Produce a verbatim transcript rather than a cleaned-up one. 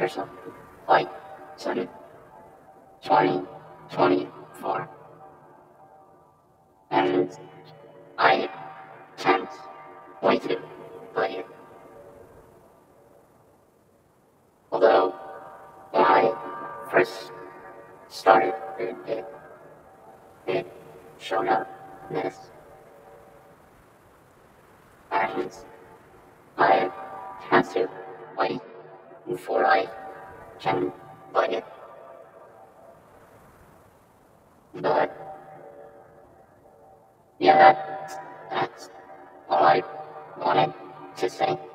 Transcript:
commercial flight seven twenty twenty-four, and I can't wait to play it. Although, when I first started it, it, it showed up this, and I had to wait before I can play it. But yeah, that, that's all I wanted to say.